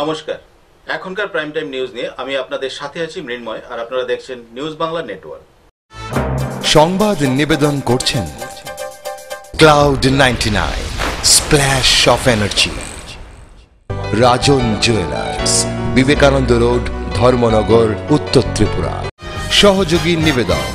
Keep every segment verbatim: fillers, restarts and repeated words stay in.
নমস্কার, এখনকার prime time news নিয়ে আমি আপনাদের সাথে আছি মৃন্ময়, আর আপনারা দেখছেন নিউজ বাংলা নেটওয়ার্ক। সংবাদ নিবেদন করছেন cloud ninety nine, splash of energy, Rajan jewellers, Vivekananda road, Dharmanagar, উত্তর ত্রিপুরা। সহযোগী নিবেদক।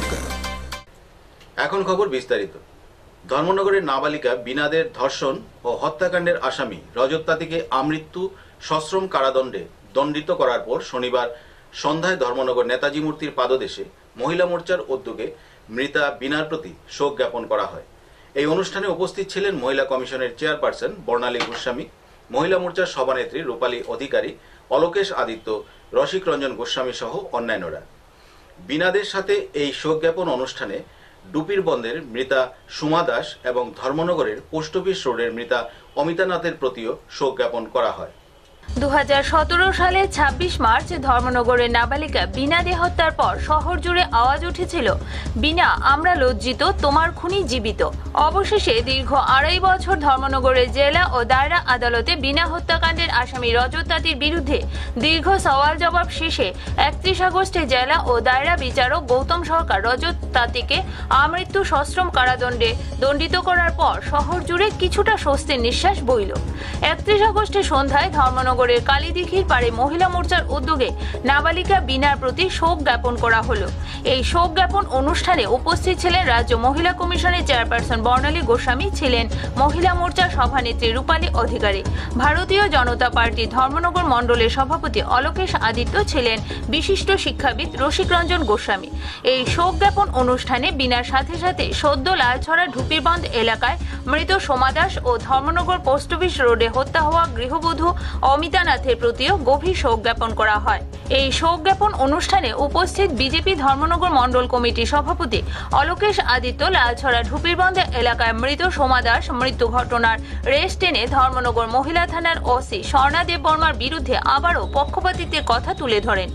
এখন খবর বিস্তারিত। ধর্মনগরের নাবালিকা বিনাদের ধর্ষণ ও হত্যাকাণ্ডের আসামি রজত তাঁতিকে আমৃত্যু সশ্রম কারাদণ্ডে দণ্ডিত করার পর শনিবার সন্ধ্যায় ধর্মনগর নেতাজি মূর্তির পাদদেশে মহিলা মোর্চার উদ্যোগে মৃতা বিনার প্রতি শোক জ্ঞাপন করা হয়। এই অনুষ্ঠানে উপস্থিত ছিলেন মহিলা কমিশনের চেয়ারপারসন বর্ণালী গোস্বামী, মহিলা মোর্চার সভানেত্রী রূপালী অধিকারী, অলোকেশ আদিত্য, রসিক রঞ্জন গোস্বামী সহ অন্যান্যরা। বিনাদের সাথে এই শোক জ্ঞাপন অনুষ্ঠানে ডুপির বন্দের মৃতা সুমা দাস এবং ধর্মনগরের পোস্ট অফিস রোডের মৃতা অমিতা নাথের প্রতিও শোক জ্ঞাপন করা হয়। দু হাজার সতেরো সালে ছাব্বিশ মার্চ ধর্মনগরের নাবালিকা বিনা দে হত্যার পর শহর জুড়ে আওয়াজ উঠেছিল, বিনা আমরা লজ্জিত, তোমার খুনি জীবিত। অবশেষে দীর্ঘ আড়াই বছর ধর্মনগরের জেলা ও দায়রা আদালতে বিনা হত্যাকাণ্ডের আসামি রজত তাঁতির বিরুদ্ধে দীর্ঘ সওয়াল জবাব শেষে একত্রিশ আগস্টে জেলা ও দায়রা বিচারক গৌতম সরকার রজত তাঁতিকে আমৃত্যু সশ্রম কারাদণ্ডে দণ্ডিত করার পর শহর জুড়ে কিছুটা স্বস্তির নিঃশ্বাস বইল। একত্রিশ আগস্টে সন্ধ্যায় ধর্মনগর নগরের কালীদিঘির পাড়ে মহিলা মোর্চার উদ্যোগে নাবালিকা বিনার প্রতি শোক জ্ঞাপন করা হলো। এই শোক জ্ঞাপন অনুষ্ঠানে উপস্থিত ছিলেন রাজ্য মহিলা কমিশনের চেয়ারপারসন বর্ণালী গোস্বামী, ছিলেন মহিলা মোর্চার সভানেত্রী রূপালী অধিকারী, ভারতীয় জনতা পার্টি ধর্মনগর মণ্ডলের সভাপতি অলোকেশ আদিত্য, ছিলেন বিশিষ্ট শিক্ষাবিদ রসিক রঞ্জন গোস্বামী। এই শোক জ্ঞাপন অনুষ্ঠানে বিনার সাথে সাথে সদ্য লালছড়া ঢুপিরবন্ধ এলাকায় মৃত সোমা দাস ও ধর্মনগর পোস্ট অফিস রোডে হত্যা হওয়া গৃহবধূ অমিতা নাথের প্রতিও গভীর শোক জ্ঞাপন করা হয়। এই শোক জ্ঞাপন অনুষ্ঠানে উপস্থিত বিজেপি ধর্মনগর মণ্ডল কমিটির সভাপতি অলোকেশ আদিত্য লালছড়া ঢুপিরবন্ধ এলাকায় মৃত সোমা দাস মৃত্যু ঘটনার রেশ টেনে ধর্মনগর মহিলা থানার ওসি স্বর্ণা দেববর্মার বিরুদ্ধে আবারও পক্ষপাতিত্বের কথা তুলে ধরেন।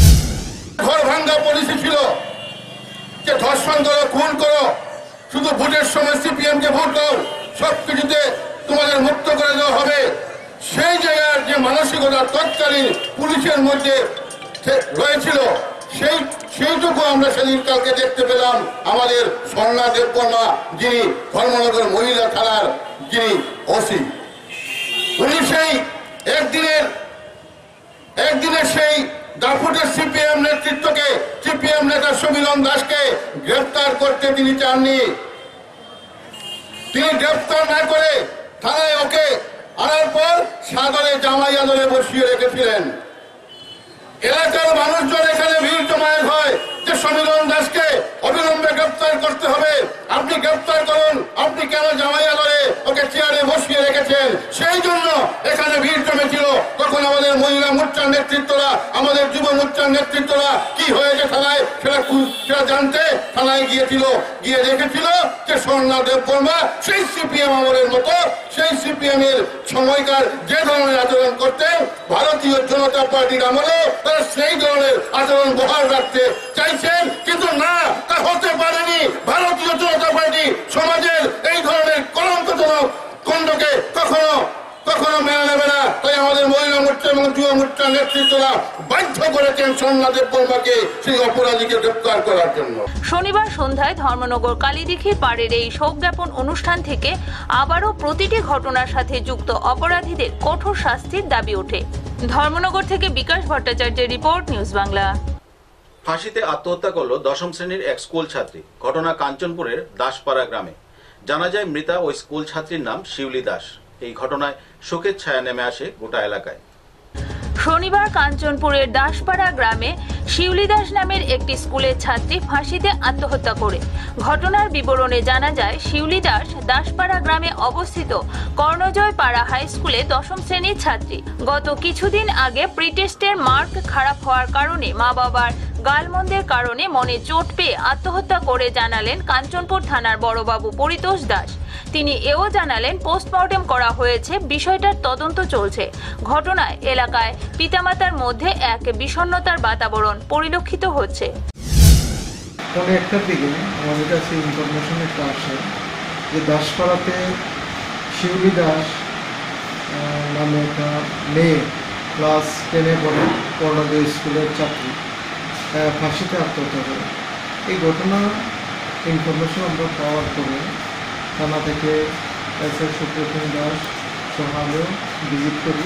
ঘর ভাঙ্গা পলিসি ছিল যে ধর্ষণ করো, খুন করো, শুধু ভোটের সময় সিপিএম কে ভোট দাও, সবকিছুতে তোমাদের মুক্ত করে দেওয়া হবে। সেই জায়গার যে মানসিকতা তৎকালীন পুলিশের মধ্যে রয়েছিল, সেই সেইটুকু আমরা সেদিন কালকে দেখতে পেলাম আমাদের স্বর্ণা দেববর্মা, যিনি ধর্মনগর মহিলা থানার যিনি ওসি, উনি সেই একদিনের একদিনের সেই দাফুটের সিপিএম নেতৃত্বকে, সিপিএম নেতা সমীরণ দাসকে গ্রেফতার করতে তিনি চাননি। তিনি গ্রেফতার না করে থানায় ওকে আনার পর সাদরে জামাই আদরে বসিয়ে রেখেছিলেন। এলাকার মানুষজন এখানে ভিড় জমায়েত হয় যে সমীরণ দাসকে অবিলম্বে গ্রেফতার করতে হবে, আপনি গ্রেফতার করুন, আপনি কেন জামাই আদরে ওকে চেয়ারে বসিয়ে রেখেছেন। সেই জন্য এখানে ভিড় জমেছিল। তখন আমাদের মহিলা মোর্চার নেতৃত্বরা, আমাদের যুব মোর্চার নেতৃত্বরা কি হয়েছে থানায় সেটা সেটা জানতে থানায় গিয়েছিল, গিয়ে দেখেছিল যে স্বর্ণা দেববর্মা সেই সিপিএম আমলের মতো, সেই সিপিএম এর সময়কার যে ধরনের আচরণ করতেন ভারতীয় জনতা পার্টির আমলে তারা সেই ধরনের আচরণ বহাল রাখতে চাইছেন, কিন্তু না, তা হতে পারেনি। ভারতীয় জনতা পার্টি সমাজের এই ধরনের কলঙ্কজনক খণ্ডকে কখনো কখনো মেনে নেবে না। তাই আমাদের মহিলা মোর্চা এবং যুব মোর্চার নেতৃত্বরা বাধ্য করেছেন স্বর্ণা দেববর্মাকে সেই অপরাধীকে গ্রেফতার করার জন্য। শনিবার সন্ধ্যায় ধর্মনগর কালীদিঘির পাড়ের এই শোক জ্ঞাপন অনুষ্ঠান থেকে আবারও প্রতিটি ঘটনার সাথে যুক্ত অপরাধীদের কঠোর শাস্তির দাবি ওঠে। ধর্মনগর থেকে বিকাশ ভট্টাচার্যের রিপোর্ট, নিউজ বাংলা। ফাঁসিতে আত্মহত্যা করল দশম শ্রেণীর এক স্কুল ছাত্রী। ঘটনা কাঞ্চনপুরের দাসপাড়া গ্রামে। জানা যায় মৃতা ওই স্কুল ছাত্রীর নাম শিউলি দাস। এই ঘটনায় শোকের ছায়া নেমে আসে গোটা এলাকায়। শনিবার কাঞ্চনপুরের দাসপাড়া গ্রামে শিউলি দাস নামের একটি স্কুলের ছাত্রী ফাঁসিতে আত্মহত্যা করে। ঘটনার বিবরণে জানা যায়, শিউলি দাস দাসপাড়া গ্রামে অবস্থিত কর্ণজয় পাড়া হাই স্কুলে দশম শ্রেণীর ছাত্রী। গত কিছুদিন আগে প্রিটেস্টের মার্ক খারাপ হওয়ার কারণে মা বাবার গালমন্দের কারণে মনে চোট পেয়ে আত্মহত্যা করে জানালেন কাঞ্চনপুর থানার বড়বাবু পরিতোষ দাস। তিনি এও জানালেন পোস্টমর্টেম করা হয়েছে, বিষয়টার তদন্ত চলছে। ঘটনায় এলাকায় পিতামাতার মধ্যে এক বিষণ্ণতার বাতাবরণ পরিলক্ষিত হচ্ছে। একটা দিকে আমাদের কাছে ইনফরমেশন একটা আসে যে দাসপাড়াতে শিউলি দাস নামে একটা মেয়ে ক্লাস টেনে পড়ে করোনাদয় স্কুলের ছাত্রী ফাঁসিতে আত্মহত্যা করে। এই ঘটনা ইনফরমেশন আমরা পাওয়ার পরে থানা থেকে এস এস সুপ্রতিম দাস সহ আমিও ভিজিট করি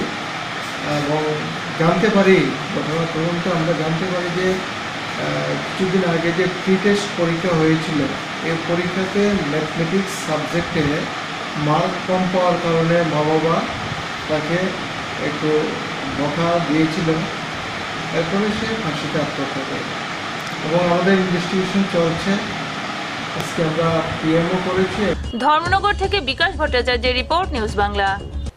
এবং জানতে পারি, ঘটনা তদন্ত আমরা জানতে পারি যে কিছুদিন আগে যে প্রি টেস্ট পরীক্ষা হয়েছিল, এই পরীক্ষাতে ম্যাথমেটিক্স সাবজেক্টে মার্ক কম পাওয়ার কারণে মা বাবা তাকে একটু বকা দিয়েছিল, এরপরে সে ফাঁসিতে আত্মহত্যা করে এবং আমাদের ইনভেস্টিগেশন চলছে। আজকে আমরা পিএমও করেছি। ধর্মনগর থেকে বিকাশ ভট্টাচার্যের রিপোর্ট, নিউজ বাংলা।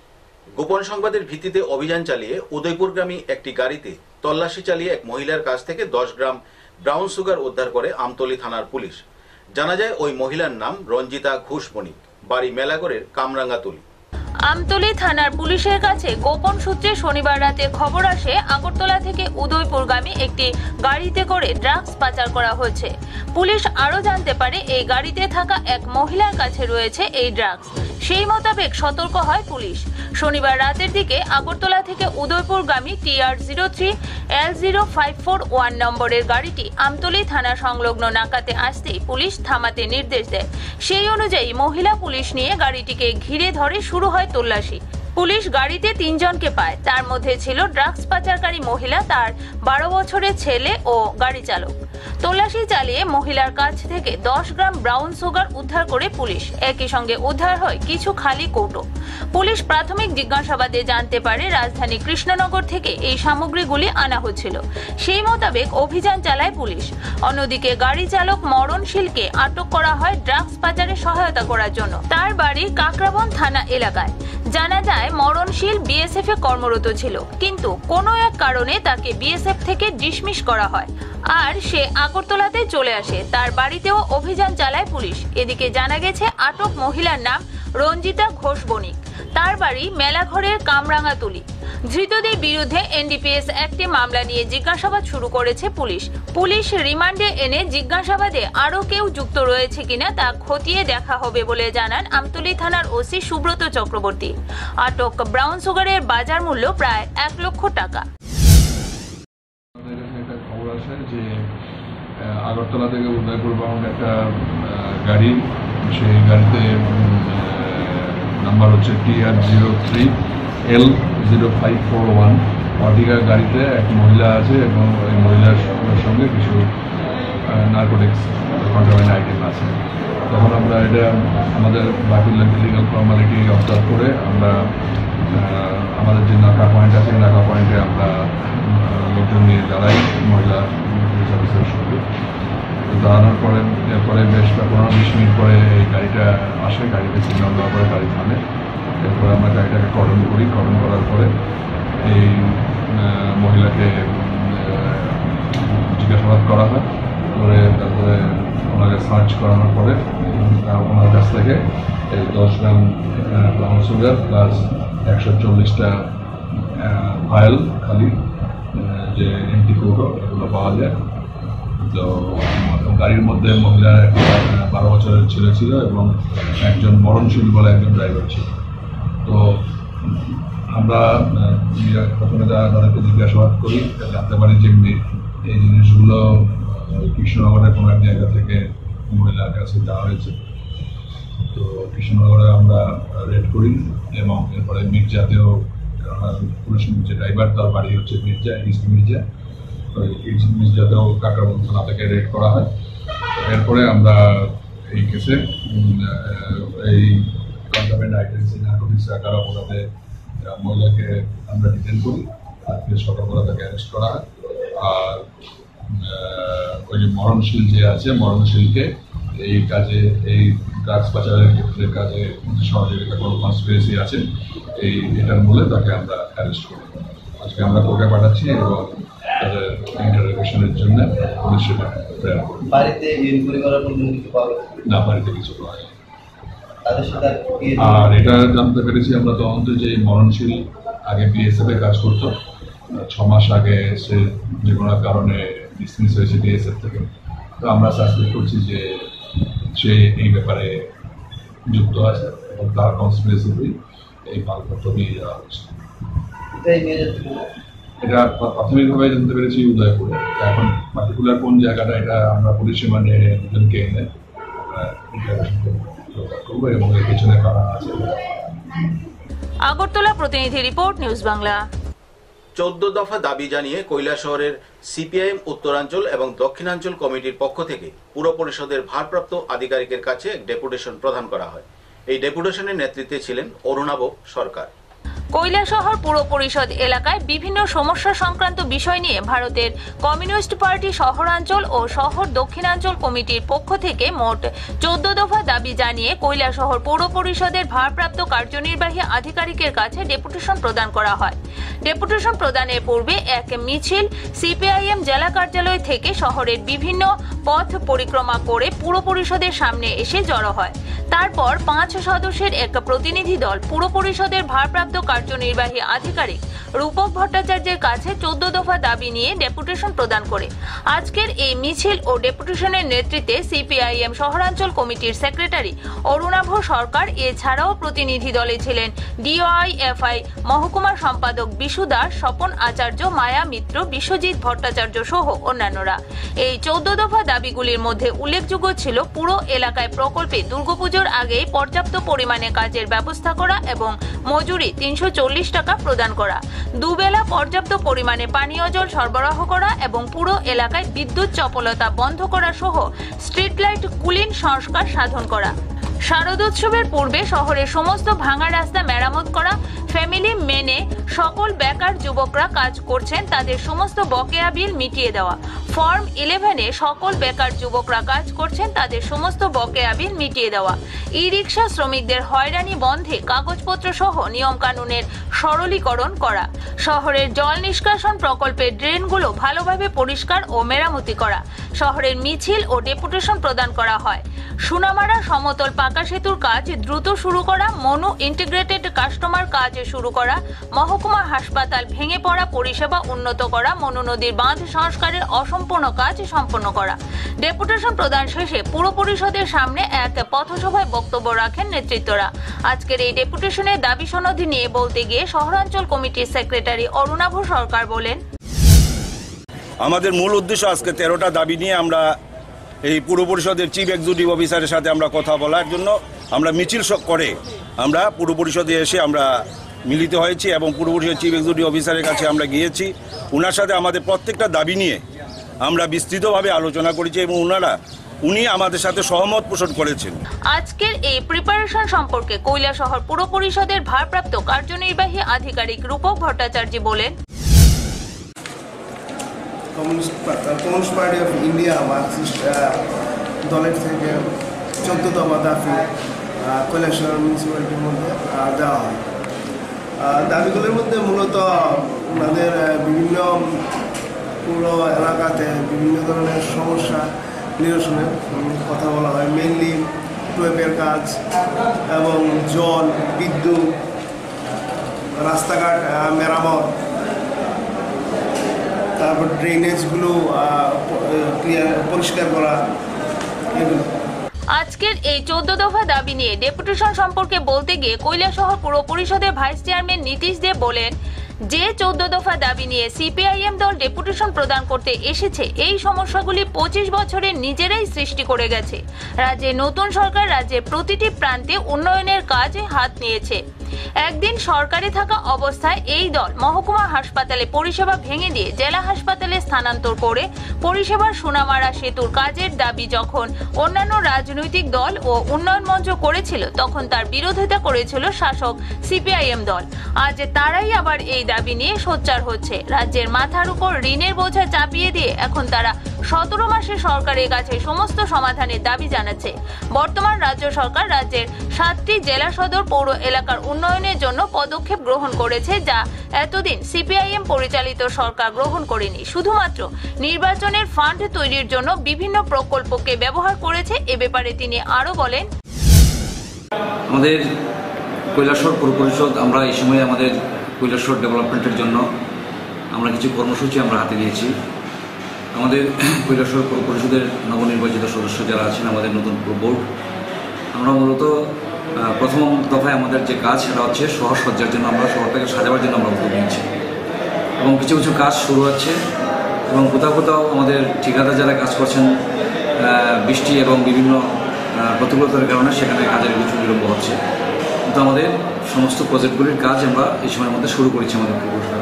গোপন সংবাদের ভিত্তিতে অভিযান চালিয়ে উদয়পুরগামী একটি গাড়িতে তল্লাশি চালিয়ে এক মহিলার কাছ থেকে দশ গ্রাম ব্রাউন সুগার উদ্ধার করে আমতলী থানার পুলিশ। জানা যায় ওই মহিলার নাম রঞ্জিতা ঘোষ বণিক, বাড়ি মেলাগড়ের কামরাঙ্গাতলী। আমতলী থানার পুলিশের কাছে গোপন সূত্রে শনিবার রাতে খবর আসে আগরতলা থেকে উদয়পুরগামী একটি গাড়িতে করে ড্রাগস পাচার করা হয়েছে। পুলিশ আরও জানতে পারে এই গাড়িতে থাকা এক মহিলার কাছে রয়েছে এই ড্রাগস। সেই মোতাবেক সতর্ক হয় পুলিশ। শনিবার রাতের দিকে আগরতলা থেকে উদয়পুরগামী T R zero three L zero five four one নম্বরের গাড়িটি আমতলী থানা সংলগ্ন নাকাতে আসতেই পুলিশ থামাতে নির্দেশ দেয়। সেই অনুযায়ী মহিলা পুলিশ নিয়ে গাড়িটিকে ঘিরে ধরে শুরু হয় তল্লাশি। পুলিশ গাড়িতে তিনজনকে পায়, তার মধ্যে ছিল ড্রাগস পাচারকারী মহিলা, তার বারো বছরের ছেলে ও গাড়ি চালক। তল্লাশি চালিয়ে মহিলার কাছ থেকে দশ গ্রাম ব্রাউন সুগার উদ্ধার করে পুলিশ। একই সঙ্গে উদ্ধার হয় কিছু খালি কৌটো। পুলিশ প্রাথমিক জিজ্ঞাসাবাদে জানতে পারে রাজধানী কৃষ্ণনগর থেকে এই সামগ্রীগুলি আনা হচ্ছিল। সেই মোতাবেক অভিযান চালায় পুলিশ। অন্যদিকে গাড়ি চালক মরণশীলকে আটক করা হয় ড্রাগস পাচারে সহায়তা করার জন্য। তার বাড়ি কাকরাবন থানা এলাকায়। জানা যায় মরণশীল বিএসএফ এ কর্মরত ছিল, কিন্তু কোনো এক কারণে তাকে বিএসএফ থেকে ডিসমিস করা হয় আর সে আগরতলাতে চলে আসে। তার বাড়িতেও অভিযান চালায় পুলিশ। এদিকে জানা গেছে আটক মহিলার নাম রঞ্জিতা ঘোষ বণিক, তার বাড়ি মেলাঘরের কামরাঙ্গাতলী। ধৃতদের বিরুদ্ধে এনডিপিএস অ্যাক্টে মামলা নিয়ে জিজ্ঞাসাবাদ শুরু করেছে পুলিশ। পুলিশ রিমান্ডে এনে জিজ্ঞাসাবাদে আরও কেউ যুক্ত রয়েছে কিনা তা খতিয়ে দেখা হবে বলে জানান আমতলী থানার ওসি সুব্রত চক্রবর্তী। আটক ব্রাউন সুগারের বাজার মূল্য প্রায় এক লক্ষ টাকা। খবর আসে যে আগরতলা থেকে উদয়পুর বাউন্ড একটা গাড়ি, সেই গাড়িতে নাম্বার হচ্ছে T R zero three L zero five four one অটিকা গাড়িতে এক মহিলা আছে এবং ওই মহিলার সঙ্গে কিছু নার্কোটিক্স কন্ট্রাব্যান্ড আইটেম আছে। তখন আমরা এটা আমাদের বাকি লিগাল ফর্মালিটি অবজার্ভ করে আমরা আমাদের যে নাকা পয়েন্ট আছে নাকা পয়েন্টে আমরা লোকজন নিয়ে দাঁড়াই মহিলা পুলিশ অফিসারের সঙ্গে। দাঁড়ানোর পরে এরপরে বেশ পনেরো বিশ মিনিট পরে এই গাড়িটা আসে, গাড়িতে সিগন্যাল দেওয়ার পরে গাড়ি থামে। এরপরে আমরা গাড়িটাকে কর্ডন করি। কর্ডন করার পরে এই মহিলাকে জিজ্ঞাসাবাদ করা হয়, করে তারপরে ওনাকে সার্চ করানোর পরে ওনার কাছ থেকে এই দশ গ্রাম ব্রাউন সুগার প্লাস একশো চল্লিশটা ফাইল খালি যে এমটি কৌটো এগুলো পাওয়া যায়। তো গাড়ির মধ্যে মহিলার একটা বারো বছরের ছেলে ছিল এবং একজন মরণশীল বলে একজন ড্রাইভার ছিল। তো আমরা প্রথমে তাদেরকে জিজ্ঞাসাবাদ করি, জানতে পারি যে এই জিনিসগুলো কৃষ্ণনগরের কোনো এক জায়গা থেকে মহিলার কাছে দেওয়া হয়েছে। তো কৃষ্ণনগরে আমরা রেড করি এবং এরপরে মির্জাতেও পুলিশ যে ড্রাইভার তার বাড়ি হচ্ছে মির্জা, ইস্ট মির্জা, ইস্ট মির্জাতেও কাকরাবন থানা থেকে রেড করা হয়। এরপরে আমরা এই কেসে এই কন্ট্রাব্যান্ড আইটেমস নার্কোটিক্স রাখার অপরাধে মহিলাকে আমরা ডিটেন করি, আজকে সকালবেলা তাকে অ্যারেস্ট করা হয়। আর ওই যে মরণশীল যে আছে মরণশীলকে এই কাজে এই ড্রাগস পাচারের ক্ষেত্রে কাজে সহযোগিতা কোনো কনস্পিরেসি আছে এই এটার মূলে তাকে আমরা অ্যারেস্ট করি। আজকে আমরা কোর্টে পাঠাচ্ছি এবং তাদের ইন্টারোগেশনের জন্য পুলিশের প্রেরণ করি। বাড়িতে না, বাড়িতে কিছু পাওয়া যায়। আর এটা জানতে পেরেছি আমরা তদন্তে যে মরণশীল আগে বিএসএফ এ কাজ করতো, ছ মাস আগে সে যে কোনো কারণে ডিসমিস হয়েছে বিএসএফ থেকে। তো আমরা সাসপেক্ট করছি যে সে এই ব্যাপারে যুক্ত আছে এবং তার কনস্পিরেসি এই মালপত্র নিয়ে যাওয়া হচ্ছে। এটা প্রাথমিকভাবে জানতে পেরেছি উদয়পুরে। এখন পার্টিকুলার কোন জায়গাটা এটা আমরা পরিসীমা নিয়ে দুজনকে এনে করবো এবং এর পেছনে কারণ আছে। আগরতলা প্রতিনিধি রিপোর্ট, নিউজ বাংলা। চোদ্দ দফা দাবি জানিয়ে কৈলাসহরের সিপিআইএম উত্তরাঞ্চল এবং দক্ষিণাঞ্চল কমিটির পক্ষ থেকে পুর পরিষদের ভারপ্রাপ্ত আধিকারিকের কাছে ডেপুটেশন প্রদান করা হয়। এই ডেপুটেশনের নেতৃত্বে ছিলেন অরুণাভ সরকার। কৈলাসহর পুর পরিষদ এলাকায় বিভিন্ন সমস্যা সংক্রান্ত বিষয় নিয়ে ভারতের কমিউনিস্ট পার্টি শহরাঞ্চল ও শহর দক্ষিণাঞ্চল কমিটির পক্ষ থেকে মোট চোদ্দ দফা দাবি জানিয়ে কৈলাসহর পৌর পরিষদের ভারপ্রাপ্ত কার্যনির্বাহী আধিকারিকের কাছে ডেপুটেশন প্রদান করা হয়। ডেপুটেশন প্রদানের পূর্বে এক মিছিল সিপিআইএম জেলা কার্যালয় থেকে শহরের বিভিন্ন পথ পরিক্রমা করে পুর পরিষদের সামনে এসে জড়ো হয়। তারপর পাঁচ সদস্যের এক প্রতিনিধি দল পুর পরিষদের ভারপ্রাপ্ত কার্যনির্বাহী আধিকারিক রূপক ভট্টাচার্যের কাছে চোদ্দ দফা দাবি নিয়ে ডেপুটেশন প্রদান করে। আজকের এই মিছিল ও ডেপুটেশনের নেতৃত্বে সিপিআইএম শহরাঞ্চল কমিটির সেক্রেটারি অরুণাভ সরকার, এছাড়াও প্রতিনিধি দলে ছিলেন ডিওআইএফআই মহকুমা সম্পাদক বিশু দাস, স্বপন আচার্য, মায়া মিত্র, বিশ্বজিৎ ভট্টাচার্য সহ অন্যান্যরা। এই চোদ্দ দফা দাবিগুলির মধ্যে উল্লেখযোগ্য ছিল পুরো এলাকায় প্রকল্পে দুর্গাপুজোর আগে পর্যাপ্ত পরিমাণে কাজের ব্যবস্থা করা এবং মজুরি তিনশো চল্লিশ টাকা প্রদান করা, দুবেলা পর্যাপ্ত পরিমাণে পানীয় জল সরবরাহ করা এবং পুরো এলাকায় বিদ্যুৎ চপলতা বন্ধ করা সহ স্ট্রিট লাইট কুলিন সংস্কার সাধন করা। শারদোৎসবের পূর্বে শহরের সমস্ত ভাঙা রাস্তা মেরামত করা, ফ্যামিলি মেনে সকল বেকার যুবকরা কাজ করছেন তাদের সমস্ত বকেয়া বিল মিটিয়ে দেওয়া, ফর্ম ইলেভেনে সকল বেকার যুবকরা কাজ করছেন তাদের সমস্ত বকেয়া বিল মিটিয়ে দেওয়া, ই রিক্সা শ্রমিকদের হয়রানি বন্ধে কাগজপত্র সহ নিয়ম কানুনের সরলীকরণ করা, শহরের জল নিষ্কাশন প্রকল্পের ড্রেনগুলো ভালোভাবে পরিষ্কার ও মেরামতি করা। শহরের মিছিল ও ডেপুটেশন প্রদান করা হয়। সোনামারা সমতল পাকা সেতুর কাজ দ্রুত শুরু করা, মনু ইন্টিগ্রেটেড কাস্টমার কাজ শুরু করা, মহকুমা হাসপাতাল ভেঙে পড়া পরিষেবা উন্নত করা, মনু নদীর বাঁধ সংস্কারের অসম্পূর্ণ কাজ সম্পন্ন করা। ডেপুটেশন প্রদান শেষে পুর পরিষদের সামনে এক পথসভায় বক্তব্য রাখেন নেতৃত্বরা। আজকের এই ডেপুটেশনের দাবি সনদি নিয়ে বলতে গিয়ে শহরাঞ্চল কমিটির সেক্রেটারি অরুণাভ সরকার বলেন, আমাদের মূল উদ্দেশ্য আজকে তেরোটা দাবি নিয়ে আমরা এই পুর পরিষদের চিফ এক্সিকিউটিভ অফিসারের সাথে আমরা কথা বলার জন্য আমরা মিছিল করে আমরা পুর পরিষদে এসে আমরা মিলিত হয়েছি এবং পুর পরিষদের চিফ এক্সিকিউটিভ অফিসারের কাছে আমরা গিয়েছি। ওনার সাথে আমাদের প্রত্যেকটা দাবি নিয়ে আমরা বিস্তৃতভাবে আলোচনা করেছি এবং ওনারা উনি আমাদের সাথে সহমত পোষণ করেছেন। আজকের এই প্রিপারেশন সম্পর্কে কৈলাসহর পুর পরিষদের ভারপ্রাপ্ত কার্যনির্বাহী আধিকারিক রূপক ভট্টাচার্য বলেন, communist communist party of India Marxist দলের থেকে চোদ্দ দফা দাবি কৈলাসহর মিউনিসিপ্যালিটির মধ্যে দেওয়া হয়। দাবিগুলোর মধ্যে মূলত ওনাদের বিভিন্ন পুরো এলাকাতে বিভিন্ন ধরনের সমস্যা নিরসনের কথা বলা হয়। মেনলি টুয়েপের কাজ এবং জল, বিদ্যুৎ, রাস্তাঘাট মেরামত, তারপর ড্রেনেজগুলো পরিষ্কার করা, এগুলো। আজকের এই চোদ্দ দফা দাবি নিয়ে ডেপুটেশন সম্পর্কে বলতে গিয়ে কৈলাসহর পুর পরিষদের ভাইস চেয়ারম্যান নীতিশ দে বলেন, যে চোদ্দ দফা দাবি নিয়ে সিপিআইএম দল ডেপুটেশন প্রদান করতে এসেছে, এই সমস্যাগুলি পঁচিশ বছরে নিজেরাই সৃষ্টি করে গেছে। রাজ্যে নতুন সরকার রাজ্যের প্রতিটি প্রান্তে উন্নয়নের কাজে হাত নিয়েছে। একদিন সরকারে থাকা অবস্থায় এই দল মহকুমা হাসপাতালে পরিষেবা ভেঙে দিয়ে জেলা হাসপাতালে স্থানান্তর করে পরিষেবার সোনামারা সেতুর কাজের দাবি যখন অন্যান্য রাজনৈতিক দল ও উন্নয়ন মঞ্চ করেছিল, তখন তার বিরোধিতা করেছিল শাসক সিপিআইএম দল। আজ তারাই আবার এই দাবি নিয়ে সোচ্চার হচ্ছে। রাজ্যের মাথার উপর ঋণের বোঝা চাপিয়ে দিয়ে এখন তারা সতেরো মাসে সরকারের কাছে সমস্ত সমাধানের দাবি জানাচ্ছে। বর্তমান রাজ্য সরকার রাজ্যের সাতটি জেলা সদর পৌর এলাকার উন্নয়নের জন্য পদক্ষেপ গ্রহণ করেছে, যা এতদিন সিপিআইএম পরিচালিত সরকার গ্রহণ করেনি। শুধুমাত্র নির্বাচনের ফান্ড তৈরির জন্য বিভিন্ন প্রকল্পকে ব্যবহার করেছে। এ ব্যাপারে তিনি আরো বলেন, আমাদের কৈলাসহর পৌর পরিষদ আমরা এই সময় আমাদের কৈলাসহর ডেভেলপমেন্টের জন্য আমরা কিছু কর্মসূচি আমরা হাতে নিয়েছি। আমাদের কৈলাসহর পৌর পরিষদের নবনির্বাচিত সদস্য যারা আছেন, আমাদের নতুন বোর্ড, আমরা মূলত প্রথম দফায় আমাদের যে কাজ সেটা হচ্ছে শহর সজ্জার জন্য, আমরা শহরটাকে সাজাবার জন্য আমরা উদ্যোগ নিয়েছি। এবং কিছু কিছু কাজ শুরু হচ্ছে এবং কোথাও কোথাও আমাদের ঠিকাদার যারা কাজ করছেন বৃষ্টি এবং বিভিন্ন প্রতিকূলতার কারণে সেখানে কাজের কিছু বিলম্ব হচ্ছে, কিন্তু আমাদের সমস্ত প্রজেক্টগুলির কাজ আমরা এই সময়ের মধ্যে শুরু করেছি। আমাদের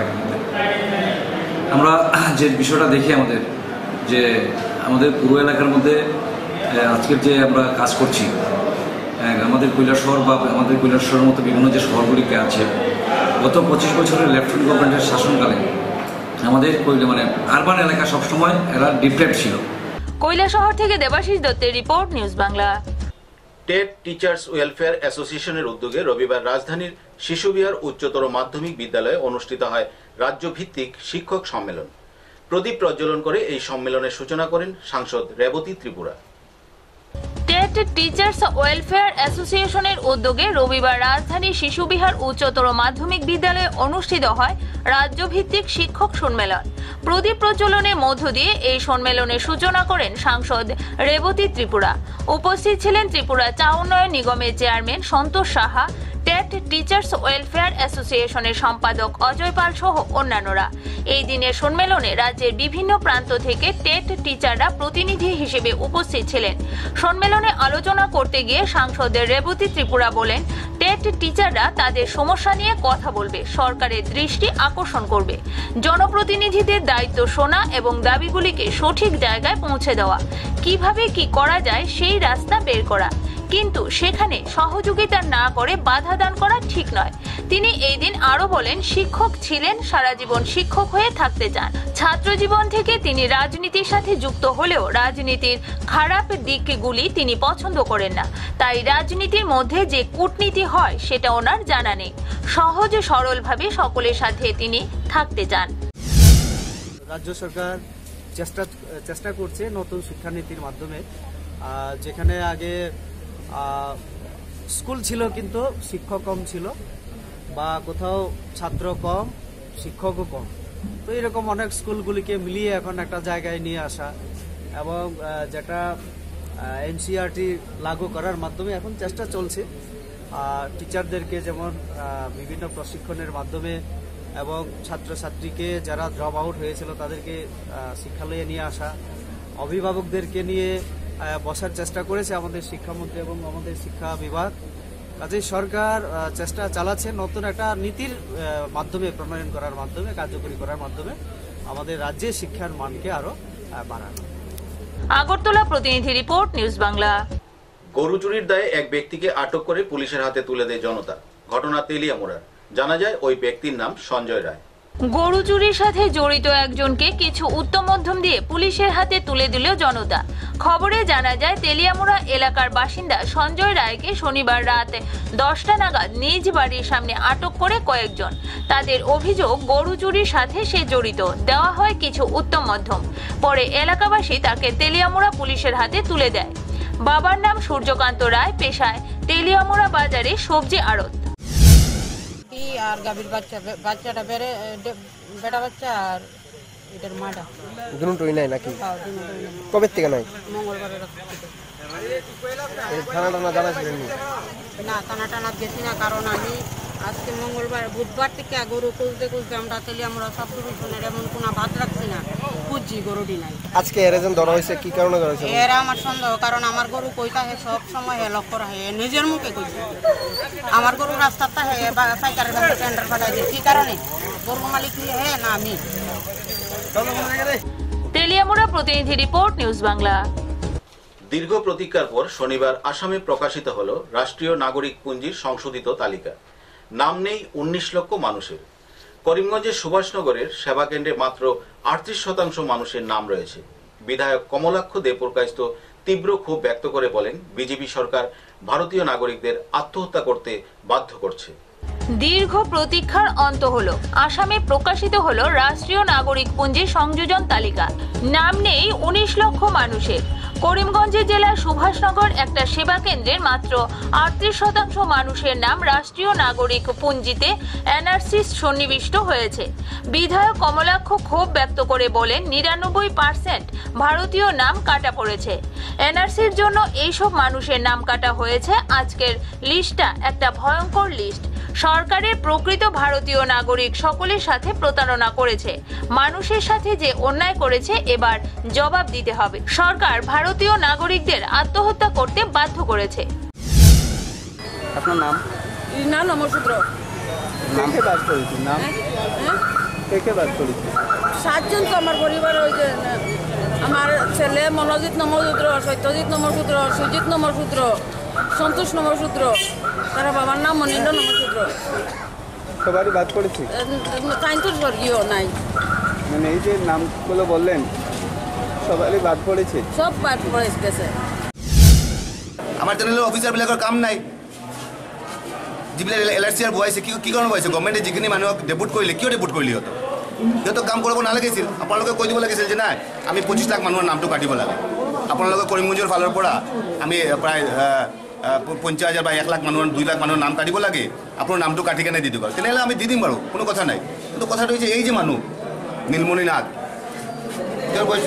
আমরা যে বিষয়টা দেখি আমাদের যে আমাদের পুরো এলাকার মধ্যে আজকের যে আমরা কাজ করছি, আমাদের কৈলাসহর বা আমাদের কৈলাসহরের মতো বিভিন্ন যে শহরগুলিকে আছে, গত পঁচিশ বছরের লেফটেন্যান্ট গভর্নমেন্টের শাসনকালে আমাদের মানে আরবান এলাকা সবসময় এরা ডিপ্রেড ছিল। কৈলাসহর থেকে দেবাশিস দত্তের report, news Bangla. TET teachers welfare অ্যাসোসিয়েশনের উদ্যোগে রবিবার রাজধানীর শিশুবিহার উচ্চতর মাধ্যমিক বিদ্যালয়ে অনুষ্ঠিত হয় রাজ্যভিত্তিক শিক্ষক সম্মেলন। প্রদীপ প্রজ্বলন করে এই সম্মেলনের সূচনা করেন সাংসদ Revati Tripura. TET teachers welfare অ্যাসোসিয়েশনের উদ্যোগে রবিবার রাজধানীর শিশুবিহার উচ্চতর মাধ্যমিক বিদ্যালয়ে অনুষ্ঠিত হয় রাজ্যভিত্তিক শিক্ষক সম্মেলন। প্রদীপ প্রজ্বলনের মধ্য দিয়ে এই সম্মেলনের সূচনা করেন সাংসদ রেবতী ত্রিপুরা। উপস্থিত ছিলেন ত্রিপুরা চা উন্নয়ন নিগমের chairman Santosh Saha, TET teachers welfare অ্যাসোসিয়েশনের সম্পাদক অজয় পাল সহ অন্যান্যরা। এই দিনের সম্মেলনে রাজ্যের বিভিন্ন প্রান্ত থেকে টেট টিচাররা প্রতিনিধি হিসেবে উপস্থিত ছিলেন। সম্মেলনে আলোচনা করতে গিয়ে সাংসদের রেবতী ত্রিপুরা বলেন, টেট টিচাররা তাদের সমস্যা নিয়ে কথা বলবে, সরকারের দৃষ্টি আকর্ষণ করবে, জনপ্রতিনিধিদের দায়িত্ব শোনা এবং দাবিগুলিকে সঠিক জায়গায় পৌঁছে দেওয়া, কিভাবে কি করা যায় সেই রাস্তা বের করা, কিন্তু সেখানে সহযোগিতা না করে বাধা দান করা ঠিক নয়। তিনি এই দিন আরো বলেন, শিক্ষক ছিলেন, সারা জীবন শিক্ষক হয়ে থাকতে চান। ছাত্র জীবন থেকে তিনি রাজনীতির সাথে যুক্ত হলেও রাজনীতির খারাপ দিকগুলি তিনি পছন্দ করেন না। তাই রাজনীতির মধ্যে যে কূটনীতি হয় সেটা ওনার জানা নেই। সহজ সরলভাবে সকলের সাথে তিনি থাকতে চান। রাজ্য সরকার চেষ্টা চেষ্টা করছে নতুন শিক্ষানীতির মাধ্যমে, যেখানে আগে স্কুল ছিল কিন্তু শিক্ষক কম ছিল, বা কোথাও ছাত্র কম শিক্ষকও কম, তো এরকম অনেক স্কুলগুলিকে মিলিয়ে এখন একটা জায়গায় নিয়ে আসা এবং যেটা এনসিইআরটি লাগু করার মাধ্যমে এখন চেষ্টা চলছে টিচারদেরকে যেমন বিভিন্ন প্রশিক্ষণের মাধ্যমে এবং ছাত্রছাত্রীকে যারা ড্রপ আউট হয়েছিল তাদেরকে শিক্ষালয়ে নিয়ে আসা, অভিভাবকদেরকে নিয়ে বসার চেষ্টা করেছে আমাদের শিক্ষামন্ত্রী এবং আমাদের শিক্ষা বিভাগ। কাজেই সরকার চেষ্টা চালাচ্ছে নতুন একটা নীতির মাধ্যমে প্রণয়ন করার মাধ্যমে, কার্যকরী করার মাধ্যমে আমাদের রাজ্যের শিক্ষার মানকে আরো বাড়ানো। আগরতলা প্রতিনিধি রিপোর্ট, নিউজ বাংলা। গরু চুরির দায়ে এক ব্যক্তিকে আটক করে পুলিশের হাতে তুলে দেয় জনতা। ঘটনা তেলিয়ামুড়ার। জানা যায় ওই ব্যক্তির নাম সঞ্জয় রায়। গরু চুরির সাথে জড়িত একজনকে কিছু উত্তম মধ্যম দিয়ে পুলিশের হাতে তুলে দিল জনতা। খবরে জানা যায়, তেলিয়ামুড়া এলাকার বাসিন্দা সঞ্জয় রায়কে শনিবার রাত দশটা নাগাদ নিজ বাড়ির সামনে আটক করে কয়েকজন। তাদের অভিযোগ, গরু চুরির সাথে সে জড়িত। দেওয়া হয় কিছু উত্তম মধ্যম। পরে এলাকাবাসী তাকে তেলিয়ামুড়া পুলিশের হাতে তুলে দেয়। বাবার নাম সূর্যকান্ত রায়, পেশায় তেলিয়ামুড়া বাজারে সবজি আড়ত। আর গাভীর বাচ্চা, বাচ্চাটা বেড়ে বেটা বাচ্চা আর এটার মাটা দুটোই নাই নাকি? কবে থেকে নাই? মঙ্গলবার। থানা টানা জানাছিলেন না? থানা টানা গেছি না, কারণ আমি আজকে মঙ্গলবার বুধবার থেকে গরু খুঁজতে খুঁজতে আমরা তেলিয়ামুড়া সাব ডিভিশনের এমন কোনো ভাত রাখছি না, খুঁজছি গরুটি নাই। আজকে এর এজন ধরা হয়েছে, কি কারণে ধরা হয়েছে? এরা আমার সন্দেহ, কারণ আমার গরু কইতা হে সব সময় হে লক্ষ্য রাখে, নিজের মুখে কইছে আমার গরু রাস্তাটা হে বা সাইকারের কাছে টেন্ডার পাঠাই দিয়ে। কি কারণে? গরু মালিক হে না আমি। তেলিয়ামুড়া প্রতিনিধি রিপোর্ট, নিউজ বাংলা। দীর্ঘ প্রতীক্ষার পর শনিবার আসামে প্রকাশিত হল রাষ্ট্রীয় নাগরিক পুঞ্জির সংশোধিত তালিকা। নাম নেই উনিশ লক্ষ মানুষের। করিমগঞ্জের সুভাষনগরের সেবা কেন্দ্রে মাত্র আটত্রিশ শতাংশ মানুষের নাম রয়েছে। বিধায়ক কমলাক্ষ দেবপ্রকাশ তীব্র ক্ষোভ ব্যক্ত করে বলেন, বিজেপি সরকার ভারতীয় নাগরিকদের আত্মহত্যা করতে বাধ্য করছে। দীর্ঘ প্রতীক্ষার অন্ত হলো। আসামে প্রকাশিত হলো রাষ্ট্রীয় নাগরিক পুঞ্জির সংযোজন তালিকা। নাম নেই উনিশ লক্ষ মানুষের। করিমগঞ্জ জেলার সুভাষনগর একটা সেবা কেন্দ্রের মাত্র আটত্রিশ শতাংশ মানুষের নাম রাষ্ট্রীয় নাগরিক পুঞ্জিতে এনআরসি সন্নিবিষ্ট হয়েছে। বিধায়ক কমলাক্ষ ক্ষোভ ব্যক্ত করে বলেন, নিরানব্বই পার্সেন্ট ভারতীয় নাম কাটা পড়েছে। এনআরসির জন্য এইসব মানুষের নাম কাটা হয়েছে। আজকের লিস্টটা একটা ভয়ঙ্কর লিস্ট। সরকারের প্রকৃত ভারতীয় নাগরিক সকলের সাথে প্রতারণা করেছে। মানুষের সাথে যে অন্যায় করেছে এবার জবাব দিতে হবে। সরকার ভারতীয় নাগরিকদের আত্মহত্যা করতে বাধ্য করেছে। আপনার নাম? না নমসূত্র। নাম কে বাদ করেছে? নাম কে কে বাদ করেছে? সাতজন তো আমার পরিবার। ওই যে আমার ছেলে মনোজিৎ নমসূত্র, সত্যজিৎ নমসূত্র, সুজিত নমসূত্র, সন্তোষ নমসূত্র, তারা বাবার নাম মনীন্দ্র নমসূত্র। সবারই বাদ করেছে? কাইন্তুর স্বর্গীয় নাই। মানে এই যে নামগুলো বললেন সবারই বাদ পড়েছে? সব বাদ পড়ে গেছে। আমার চ্যানেলের অফিসারবিলাকৰ কাম নাই, যিবিলাক এল আৰ চি আৰ বহাইছে কি কি কাৰণে বহাইছে? গভৰ্ণমেণ্টে যিখিনি মানুহক ডেপুট কৰিলে কিয় ডেপুট কৰিলে? সিহঁতক সিহঁতক কাম কৰিব নালাগিছিল। আপোনালোকে কৈ দিব লাগিছিল যে নাই আমি পঁচিছ লাখ মানুহৰ নামটো কাটিব লাগে। আপোনালোকে কৰিমগঞ্জৰ ফালৰ পৰা আমি প্ৰায় পঞ্চাছ হাজাৰ বা এক লাখ মানুহৰ দুই লাখ মানুহৰ নাম কাটিব লাগে, আপোনাৰ নামটো কাটি কেনে দি দিব। তেনেহ'লে আমি দি দিম বাৰু, কোনো কথা নাই। কিন্তু কথাটো হৈছে এই যে মানুহ নীলমণি নাগ, তেওঁৰ বয়স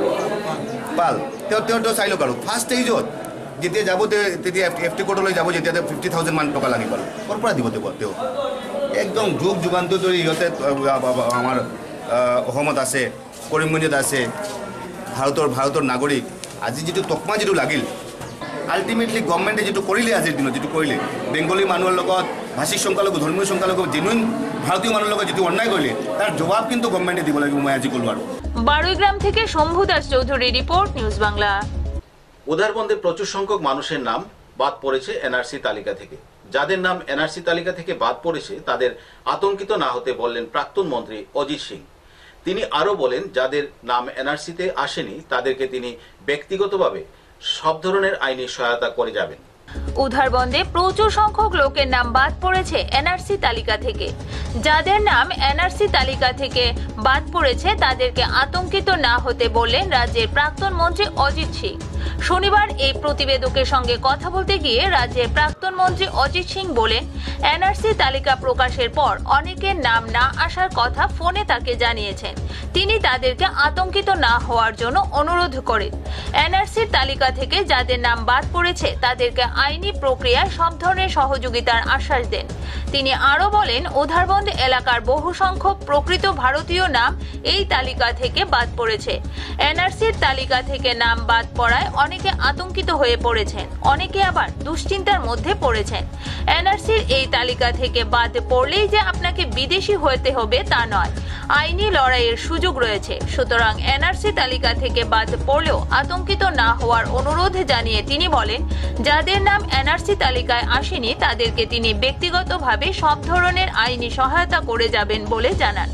পাল, তেওঁ তেওঁ তেওঁ চাই লওক আৰু ফাৰ্ষ্ট ষ্টেজত যেতিয়া যাব তেতিয়া এফ টি কোৰ্টলৈ যাব, যেতিয়া ফিফটি থাউজেণ্ড মান টকা লাগিব। ক'ৰ পৰা দিব তেওঁ? তেওঁ একদম যুগ যুগান্তৰ ধৰি সিহঁতে আমাৰ অসমত আছে, কৰিমগঞ্জত আছে, ভাৰতৰ ভাৰতৰ নাগৰিক। আজি যিটো তকমা যিটো লাগিল, আল্টিমেটলি গভৰ্ণমেণ্টে যিটো কৰিলে, আজিৰ দিনত যিটো কৰিলে, বেংগলী মানুহৰ লগত, ভাষিক সংখ্যালঘু, ধৰ্মীয় সংখ্যালঘু, জেনুইন ভাৰতীয় মানুহৰ লগত যিটো অন্যায় কৰিলে তাৰ জবাব কিন্তু গভৰ্ণমেণ্টে দিব লাগিব। মই আজি ক'লো আৰু। বারুইগ্রাম থেকে শম্ভু দাস চৌধুরী রিপোর্ট, নিউজ বাংলা। উদারবন্দে প্রচুর সংখ্যক মানুষের নাম বাদ পড়েছে এনআরসি তালিকা থেকে। যাদের নাম এনআরসি তালিকা থেকে বাদ পড়েছে তাদের আতঙ্কিত না হতে বললেন প্রাক্তন মন্ত্রী অজিত সিং। তিনি আরো বলেন, যাদের নাম এনআরসিতে আসেনি তাদেরকে তিনি ব্যক্তিগতভাবে সব ধরনের আইনি সহায়তা করে যাবেন। উধারবন্দে প্রচুর সংখ্যক লোকের নাম বাদ পড়েছে এনআরসি তালিকা থেকে। যাদের নাম এনআরসি তালিকা থেকে বাদ পড়েছে তাদেরকে আতঙ্কিত না হতে বললেন রাজ্যের প্রাক্তন মন্ত্রী অজিত সিং। শনিবার এই প্রতিবেদকের সঙ্গে কথা বলতে গিয়ে রাজ্যের প্রাক্তন মন্ত্রী অজিত সিং বলেন, এনআরসি তালিকা প্রকাশের পর অনেকের নাম না আসার কথা ফোনে তাকে জানিয়েছেন। তিনি তাদেরকে আতঙ্কিত না হওয়ার জন্য অনুরোধ করেন। এনআরসির তালিকা থেকে যাদের নাম বাদ পড়েছে তাদেরকে আইনি প্রক্রিয়ায় সব ধরনের সহযোগিতার আশ্বাস দেন। তিনি আরো বলেন, উধারবন্দ এলাকার বহু সংখ্যক প্রকৃত ভারতীয় নাম এই তালিকা থেকে বাদ পড়েছে। এনআরসির তালিকা থেকে নাম বাদ পড়ায় অনেকে আতঙ্কিত হয়ে পড়েছেন, অনেকে আবার দুশ্চিন্তার মধ্যে পড়েছেন। এনআরসির এই তালিকা থেকে বাদ পড়লেই যে আপনাকে বিদেশি হতে হবে তা নয়, আইনি লড়াইয়ের সুযোগ রয়েছে। সুতরাং এনআরসি তালিকা থেকে বাদ পড়লেও আতঙ্কিত না হওয়ার অনুরোধ জানিয়ে তিনি বলেন, যাদের নাম এনআরসি তালিকায় আসেনি তাদেরকে তিনি ব্যক্তিগতভাবে সব ধরনের আইনি সহায়তা করে যাবেন বলে জানান।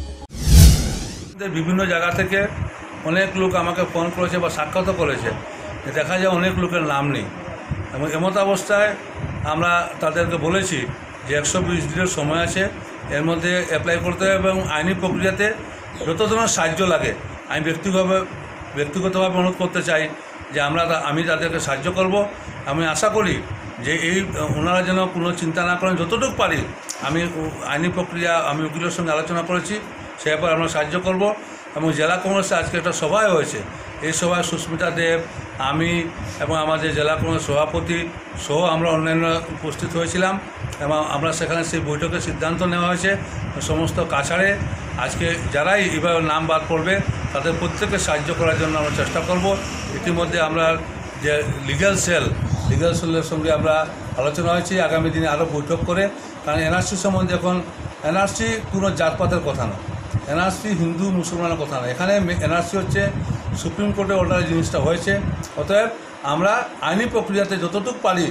বিভিন্ন জায়গা থেকে অনেক লোক আমাকে ফোন করেছে বা সাক্ষাৎ করেছে, দেখা যায় অনেক লোকের নাম নেই। এবং এমত অবস্থায় আমরা তাদেরকে বলেছি যে একশো বিশ দিনের সময় আছে, এর মধ্যে অ্যাপ্লাই করতে হবে এবং আইনি প্রক্রিয়াতে যত ধরনের সাহায্য লাগে আমি ব্যক্তিগতভাবে ব্যক্তিগতভাবে অনুরোধ করতে চাই যে আমরা আমি তাদেরকে সাহায্য করব। আমি আশা করি যে এই ওনারা যেন কোনো চিন্তা না করেন, যতটুকু পারি আমি আইনি প্রক্রিয়া আমি উকিলের সঙ্গে আলোচনা করেছি, সে ব্যাপারে আমরা সাহায্য করব। এবং জেলা কংগ্রেসে আজকে একটা সভায় হয়েছে, এই সভায় সুস্মিতা দেব, আমি এবং আমাদের জেলা কংগ্রেস সভাপতি সহ আমরা অন্যান্য উপস্থিত হয়েছিলাম এবং আমরা সেখানে সেই বৈঠকে সিদ্ধান্ত নেওয়া হয়েছে সমস্ত কাছাড়ে আজকে যারাই এবার নাম বাদ পড়বে তাদের প্রত্যেককে সাহায্য করার জন্য আমরা চেষ্টা করব। ইতিমধ্যে আমরা যে লিগ্যাল সেল লিগ্যাল সেলের সঙ্গে আমরা আলোচনা হয়েছি আগামী দিনে আরও বৈঠক করে, কারণ এনআরসি সম্বন্ধে এখন এনআরসি কোনো জাতপাতের কথা না, এনআরসি হিন্দু মুসলমানের কথা না, এখানে এনআরসি হচ্ছে সুপ্রিম কোর্টের অর্ডারে জিনিসটা হয়েছে। অতএব আমরা আইনি প্রক্রিয়াতে যতটুকু পারি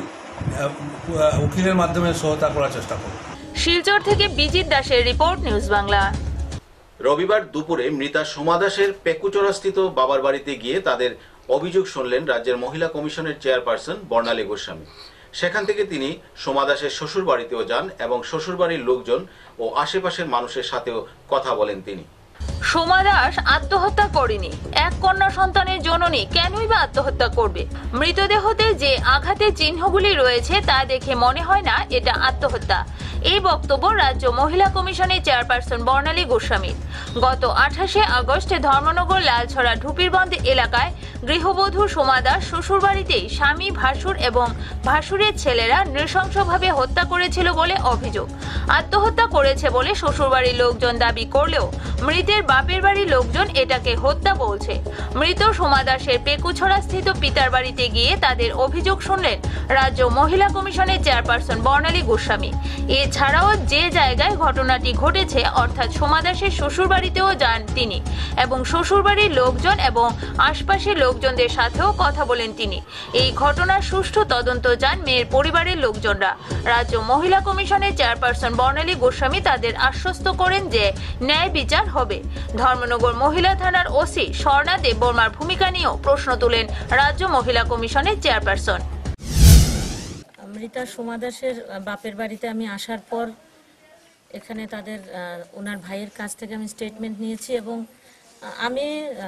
উকিলের মাধ্যমে সহায়তা করার চেষ্টা করব। শিলচর থেকে বিজিত দাসের রিপোর্ট, নিউজ বাংলা। রবিবার দুপুরে মৃতা সোমা দাসের পেকুচড়াস্থিত বাবার বাড়িতে গিয়ে তাদের অভিযোগ শুনলেন রাজ্যের মহিলা কমিশনের চেয়ারপারসন বর্ণালী গোস্বামী। সেখান থেকে তিনি সোমা দাসের শ্বশুর বাড়িতেও যান এবং শ্বশুর বাড়ির লোকজন ও আশেপাশের মানুষের সাথেও কথা বলেন তিনি। সোমা দাস আত্মহত্যা করেনি, এক কন্যা সন্তানের জননী কেনই বা আত্মহত্যা করবে? মৃতদেহতে যে আঘাতের চিহ্নগুলি রয়েছে তা দেখে মনে হয় না এটা আত্মহত্যা। এই বক্তব্য রাজ্য মহিলা কমিশনের চেয়ারপারসন বর্ণালী গোস্বামীর। গত আঠাশে আগস্ট ধর্মনগর লালছড়া ঢুপিরবন্দ এলাকায় গৃহবধূ সোমা দাস শ্বশুরবাড়িতেই স্বামী, ভাসুর এবং ভাসুরের ছেলেরা নৃশংসভাবে হত্যা করেছিল বলে অভিযোগ। আত্মহত্যা করেছে বলে শ্বশুরবাড়ির লোকজন দাবি করলেও মৃতের বাপের বাড়ির লোকজন এটাকে হত্যা বলছে। মৃত সোমা দাসের পেকুছড়া স্থিত পিতার বাড়িতে গিয়ে তাদের অভিযোগ শুনলেন রাজ্য মহিলা কমিশনের চেয়ারপারসন বর্ণালী গোস্বামী। এছাড়াও যে জায়গায় ঘটনাটি ঘটেছে অর্থাৎ সোমা দাসের শ্বশুরবাড়িতেও যান তিনি এবং শ্বশুরবাড়ির লোকজন এবং আশপাশের লোকজনদের সাথেও কথা বলেন তিনি। এই ঘটনার সুষ্ঠু তদন্ত চান মেয়ের পরিবারের লোকজনরা। রাজ্য মহিলা কমিশনের চেয়ারপারসন বর্ণালী গোস্বামী তাদের আশ্বস্ত করেন যে ন্যায় বিচার হবে। ধর্মনগর মহিলা থানার ওসি স্বর্ণা দেববর্মার ভূমিকা নিয়েও প্রশ্ন তুলেন রাজ্য মহিলা কমিশনের চেয়ারপারসন। মৃতা সোমা দাসের বাপের বাড়িতে আমি আসার পর এখানে তাদের ওনার ভাইয়ের কাছ থেকে আমি স্টেটমেন্ট নিয়েছি এবং আমি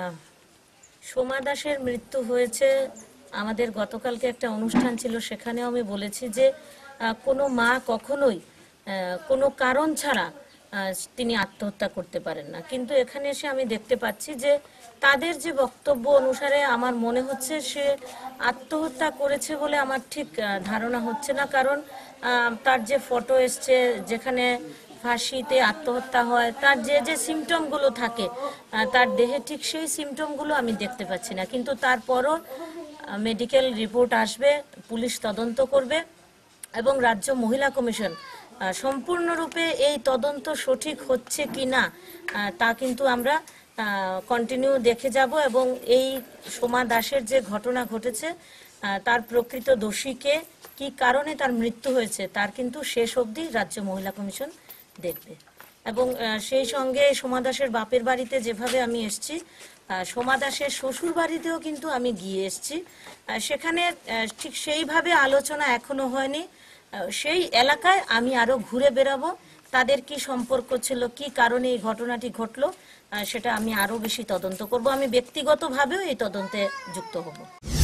সোমা দাসের মৃত্যু হয়েছে আমাদের গতকালকে একটা অনুষ্ঠান ছিল, সেখানেও আমি বলেছি যে কোনো মা কখনোই কোনো কারণ ছাড়া তিনি আত্মহত্যা করতে পারেন না। কিন্তু এখানে এসে আমি দেখতে পাচ্ছি যে তাদের যে বক্তব্য অনুসারে আমার মনে হচ্ছে সে আত্মহত্যা করেছে বলে আমার ঠিক ধারণা হচ্ছে না, কারণ তার যে ফটো এসছে যেখানে ফাঁসিতে আত্মহত্যা হয় তার যে যে সিমটমগুলো থাকে তার দেহে ঠিক সেই সিমটমগুলো আমি দেখতে পাচ্ছি না। কিন্তু তারপরও মেডিকেল রিপোর্ট আসবে, পুলিশ তদন্ত করবে এবং রাজ্য মহিলা কমিশন সম্পূর্ণরূপে এই তদন্ত সঠিক হচ্ছে কি না তা কিন্তু আমরা কন্টিনিউ দেখে যাব এবং এই সোমা দাসের যে ঘটনা ঘটেছে তার প্রকৃত দোষীকে, কি কারণে তার মৃত্যু হয়েছে তার কিন্তু শেষ অবধি রাজ্য মহিলা কমিশন দেখবে। এবং সেই সঙ্গে সোমা দাসের বাপের বাড়িতে যেভাবে আমি এসেছি, সোমা দাসের শ্বশুর বাড়িতেও কিন্তু আমি গিয়ে এসেছি, সেখানে ঠিক সেইভাবে আলোচনা এখনো হয়নি। সেই এলাকায় আমি আরো ঘুরে বেরাবো, তাদের কি সম্পর্ক ছিল, কি কারণে এই ঘটনাটি ঘটলো সেটা আমি আরো বেশি তদন্ত করব। আমি ব্যক্তিগতভাবেও এই তদন্তে যুক্ত হব।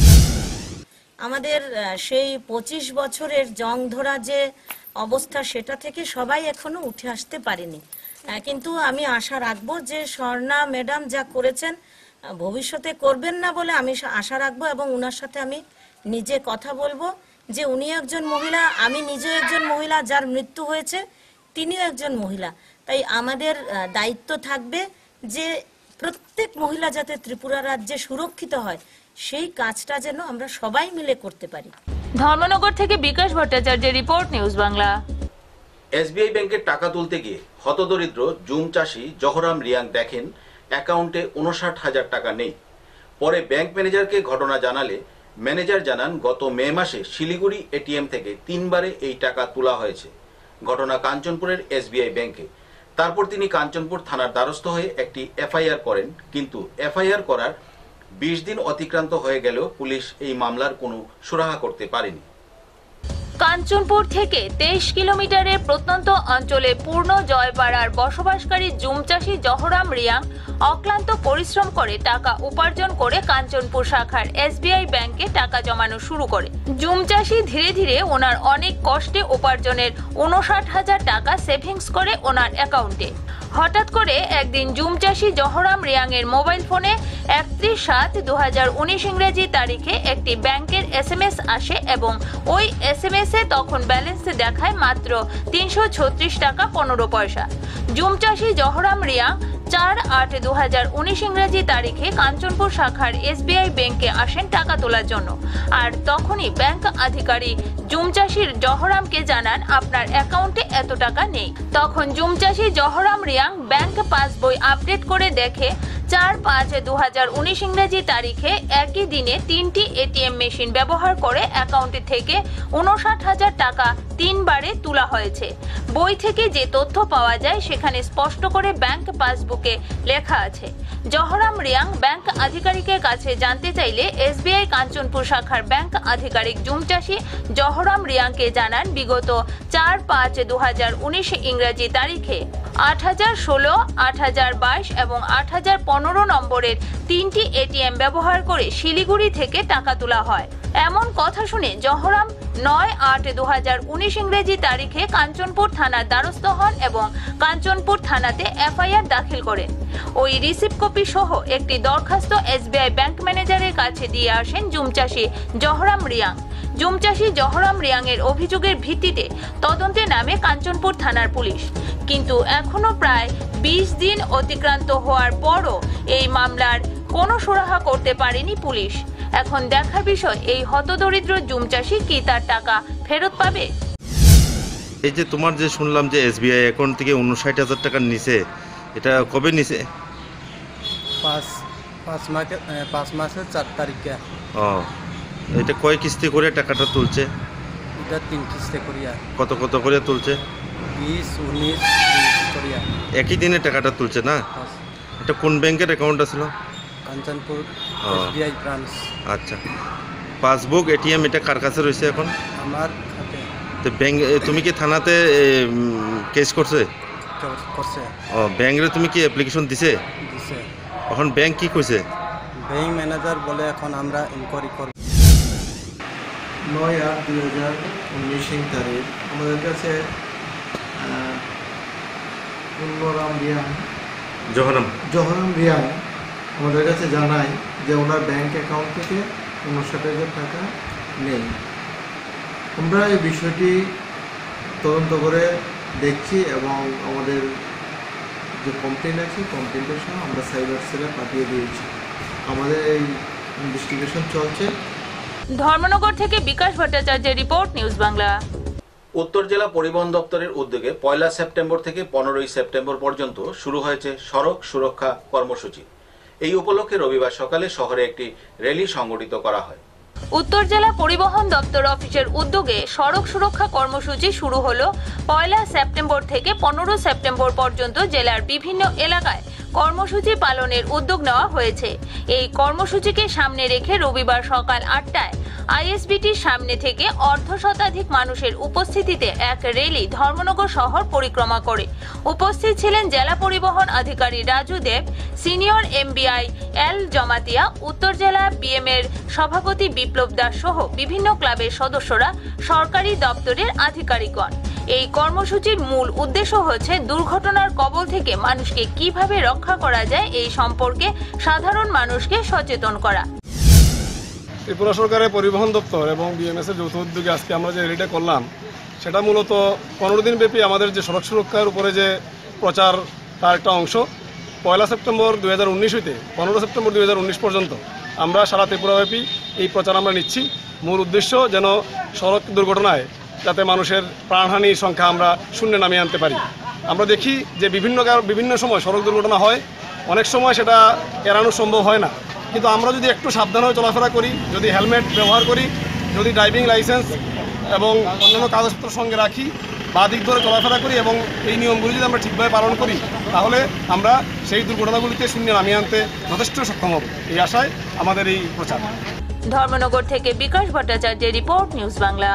আমাদের সেই পঁচিশ বছরের জং ধরা যে অবস্থা সেটা থেকে সবাই এখনো উঠে আসতে পারেনি, কিন্তু আমি আশা রাখবো যে স্বর্ণা ম্যাডাম যা করেছেন ভবিষ্যতে করবেন না বলে আমি আশা রাখবো এবং ওনার সাথে আমি নিজে কথা বলবো যে উনি একজন মহিলা, আমি নিজে একজন মহিলা, যার মৃত্যু হয়েছে তিনিও একজন মহিলা। তাই আমাদের দায়িত্ব থাকবে যে প্রত্যেক মহিলা যাতে ত্রিপুরা রাজ্যে সুরক্ষিত হয় সেই কাজটা যেন আমরা সবাই মিলে করতে পারি। ধর্মনগর থেকে বিকাশ ভট্টাচার্যের রিপোর্ট, নিউজ বাংলা। এসবিআই ব্যাংকের টাকা তুলতে গিয়ে হতদরিদ্র জুম চাষি জহরাম রিয়াং দেখেন অ্যাকাউন্টে উনষাট হাজার টাকা নেই। পরে ব্যাংক ম্যানেজারকে ঘটনা জানালে ম্যানেজার জানান গত মে মাসে শিলিগুড়ি এটিএম থেকে তিনবারে এই টাকা তোলা হয়েছে। ঘটনা কাঞ্চনপুরের এসবিআই ব্যাংকে। তারপর তিনি কাঞ্চনপুর থানার দ্বারস্থ হয়ে একটি এফআইআর করেন, কিন্তু এফআইআর করার বিশ দিন অতিক্রান্ত হয়ে গেলেও পুলিশ এই মামলার কোনো সুরাহা করতে পারেনি। কাঞ্চনপুর থেকে তেইশ কিলোমিটারের প্রত্যন্ত অঞ্চলে পূর্ণ জয়পাড়ার বসবাসকারী জুম চাষী জহরাম রিয়াং অক্লান্ত পরিশ্রম করে টাকা উপার্জন করে কাঞ্চনপুর শাখার এসবিআই ব্যাংকে টাকা জমানো শুরু করে। জুম চাষী ধীরে ধীরে ওনার অনেক কষ্টে উপার্জনের উনষাট হাজার টাকা সেভিংস করে ওনার অ্যাকাউন্টে। হঠাৎ করে একদিন জুম চাষী জহরাম রিয়াং এর মোবাইল ফোনে একত্রিশ সাত দু হাজার উনিশ ইংরেজি তারিখে একটি ব্যাংকের এস এম এস আসে এবং ওই এস এম এস এ তখন ব্যালেন্স দেখায় মাত্র তিনশো ছত্রিশ টাকা পনেরো পয়সা। জুম চাষী জহরাম রিয়াং চার আট দু হাজার উনিশ ইংরেজি তারিখে কাঞ্চনপুর শাখার এসবিআই ব্যাংকে আসেন টাকা তোলার জন্য। আর তখনই ব্যাংক আধিকারিক জুমচাষীর জহরামকে জানান আপনার অ্যাকাউন্টে এত টাকা নেই। তখন জুমচাষী Joharam Reang bank passbook update করে দেখে চার পাঁচ দু হাজার উনিশ ইংরেজি তারিখে একই দিনে তিনটি এটিএম মেশিন ব্যবহার করে অ্যাকাউন্টে থেকে উনষাট হাজার টাকা তিনবারে তোলা হয়েছে। বই থেকে যে তথ্য পাওয়া যায় সেখানে স্পষ্ট করে ব্যাংক পাসবুকে লেখা আছে। জহরাম রিয়াং ব্যাংক আধিকারিকের কাছে জানতে চাইলে এসবিআই কাঞ্চনপুর শাখার ব্যাংক আধিকারিক জুমচাষী জহরাম রিয়াংকে জানান বিগত চার পাঁচ দু হাজার উনিশ ইংরেজি তারিখে আট হাজার ষোলো আট হাজার বাইশ এবং আট হাজার পনেরো নম্বরের তিনটি এটিএম ব্যবহার করে শিলিগুড়ি থেকে টাকা তোলা হয়। এমন কথা শুনে জহরাম নয় আট দু হাজার উনিশ ইংরেজি তারিখে কাঞ্চনপুর থানার দ্বারস্থ হন এবং কাঞ্চনপুর থানাতে এফআইআর দাখিল করেন। ওই রিসিপ্ট কপি সহ একটি দরখাস্ত এসবিআই ব্যাংক ম্যানেজারের কাছে দিয়ে আসেন জুমচাষী জহরাম রিয়াং। জুমচাষী জহরাম রিয়াং এর অভিযোগের ভিত্তিতে তদন্তে নামে কাঞ্চনপুর থানার পুলিশ, কিন্তু এখনো প্রায় বিশ দিন অতিক্রান্ত হওয়ার পরও এই মামলার কোনো সুরাহা করতে পারেনি পুলিশ। এখন দেখার বিষয় এই হতদরিদ্র জুমচাষী কি তার টাকা ফেরত পাবে। এই যে তোমার যে শুনলাম যে এসবিআই অ্যাকাউন্ট থেকে উনষাট হাজার টাকা নিছে, এটা কবে নিছে? পাঁচ পাঁচ মাসে পাঁচ মাসের চার তারিখে। ও, এটা কয় কিস্তি করে টাকাটা তুলছে? এটা তিন কিস্তি করিয়া। কত কত করে তুলছে? বিশ উনিশ করিয়া। একই দিনে টাকাটা তুলছে না? এটা কোন ব্যাংকের অ্যাকাউন্ট আছিল? Kanchanpur SBI branch. আচ্ছা, পাসবুক এটিএম এটা কার কাছে রয়েছে এখন? আমার হাতে। তো ব্যাংক তুমি কি থানাতে কেস করছে? করছে। ও, ব্যাংকে তুমি কি অ্যাপ্লিকেশন দিছে? দিছে। এখন ব্যাংক কি কইছে? ব্যাংক ম্যানেজার বলে এখন আমরা ইনকোয়ারি করব। নয় আট দুই হাজার উনিশ তারিখ আমাদের কাছে পূর্ণরাম রিয়াং জহরাম জহরাম রিয়াং আমাদের কাছে জানায় যে ওনার ব্যাংক অ্যাকাউন্ট থেকে উনষাট হাজার টাকা নেই। আমরা এই বিষয়টি তদন্ত করে দেখছি এবং আমাদের যে কমপ্লেন আছে কমপ্লেনটার সহ আমরা সাইবার সেলে পাঠিয়ে দিয়েছি। আমাদের এই ইনভেস্টিগেশন চলছে। ধর্মনগর থেকে বিকাশ ভট্টাচার্যের রিপোর্ট, নিউজ বাংলা। উত্তর জেলা পরিবহন দপ্তরের উদ্যোগে পয়লা সেপ্টেম্বর থেকে পনেরোই সেপ্টেম্বর পর্যন্ত শুরু হয়েছে সড়ক সুরক্ষা কর্মসূচি। এই উপলক্ষে রবিবার সকালে শহরে একটি র্যালি সংগঠিত করা হয়। উত্তর জেলা পরিবহন দপ্তর অফিসের উদ্যোগে সড়ক সুরক্ষা কর্মসূচি শুরু হলো পয়লা সেপ্টেম্বর থেকে পনেরো সেপ্টেম্বর পর্যন্ত জেলার বিভিন্ন এলাকায় কর্মসূচি পালনের উদ্যোগ নেওয়া হয়েছে। এই কর্মসূচিকে সামনে রেখে রবিবার সকাল আটটায় আইএসবিটির সামনে থেকে অর্ধ শতাধিক মানুষের উপস্থিতিতে এক র্যালি ধর্মনগর শহর পরিক্রমা করে। উপস্থিত ছিলেন জেলা পরিবহন আধিকারিক Raju Dev, senior MBI L Jamatia, উত্তর জেলা বিএম এর সভাপতি বিপ্লব দাস সহ বিভিন্ন ক্লাবের সদস্যরা, সরকারি দপ্তরের আধিকারিকগণ। এই কর্মসূচির মূল উদ্দেশ্য হচ্ছে দুর্ঘটনার কবল থেকে মানুষকে কিভাবে রক্ষা করা যায় এই সম্পর্কে সাধারণ মানুষকে সচেতন করা। ত্রিপুরা সরকারের পরিবহন দপ্তর এবং বিএমএস এর যৌথ উদ্যোগে আজকে আমরা যে র্যালিটা করলাম সেটা মূলত পনেরো দিন ব্যাপী আমাদের যে সড়ক সুরক্ষার উপরে যে প্রচার তার একটা অংশ। পয়লা সেপ্টেম্বর দুই হাজার উনিশ হইতে পনেরো সেপ্টেম্বর দুই হাজার উনিশ পর্যন্ত আমরা সারা ত্রিপুরাব্যাপী এই প্রচার আমরা নিচ্ছি। মূল উদ্দেশ্য যেন সড়ক দুর্ঘটনায় যাতে মানুষের প্রাণহানির সংখ্যা আমরা শূন্যে নামিয়ে আনতে পারি। আমরা দেখি যে বিভিন্ন বিভিন্ন সময় সড়ক দুর্ঘটনা হয়, অনেক সময় সেটা এড়ানো সম্ভব হয় না, কিন্তু আমরা যদি একটু সাবধান হয়ে চলাফেরা করি, যদি হেলমেট ব্যবহার করি, যদি ড্রাইভিং লাইসেন্স এবং অন্যান্য কাগজপত্র সঙ্গে রাখি, বা দিক ধরে চলাফেরা করি এবং এই নিয়মগুলি যদি আমরা ঠিকভাবে পালন করি, তাহলে আমরা সেই দুর্ঘটনাগুলিকে শূন্যে নামিয়ে আনতে যথেষ্ট সক্ষম হব। এই আশায় আমাদের এই প্রচার। ধর্মনগর থেকে বিকাশ ভট্টাচার্যের রিপোর্ট, নিউজ বাংলা।